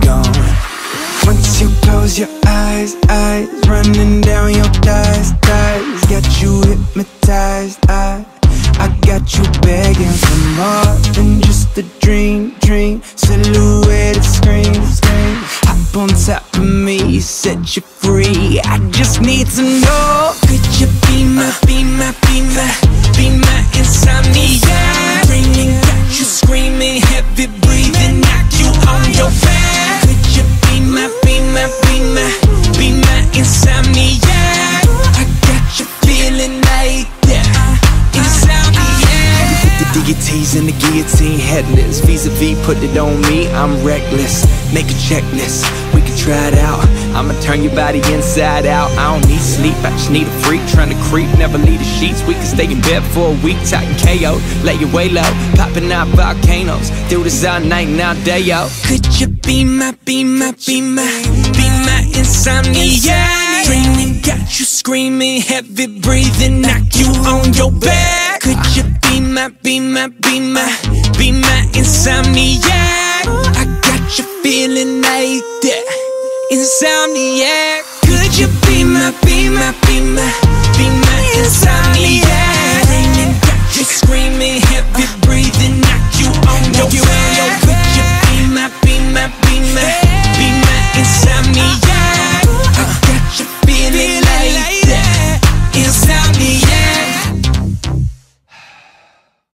gone. Once you close your eyes, running down your thighs, got you hypnotized. I got you begging for more than just a dream, silhouette screams. Hop on top of me, set you free. I just need to know, could you be my insomnia? Dreaming, got you screaming, heavy breathing, knock you on your back. Could you be my insomnia? I got you feeling like that. The deities and the guillotine headless. Vis-a-vis, put it on me, I'm reckless. Make a checklist, we can try it out. I'ma turn your body inside out. I don't need sleep, I just need a freak. Trying to creep, never leave the sheets. We can stay in bed for a week, talking KO. Lay your way low, popping out volcanoes. Do this all night and all day, yo. Could you be my insomnia? Dreaming, got you screaming, heavy breathing, knock you on your back. Could you be my insomnia? I got you feeling like that, insomniac. Could you be my insomnia? Dreaming, got you screaming, heavy breathing, knock you on your back. Could you be my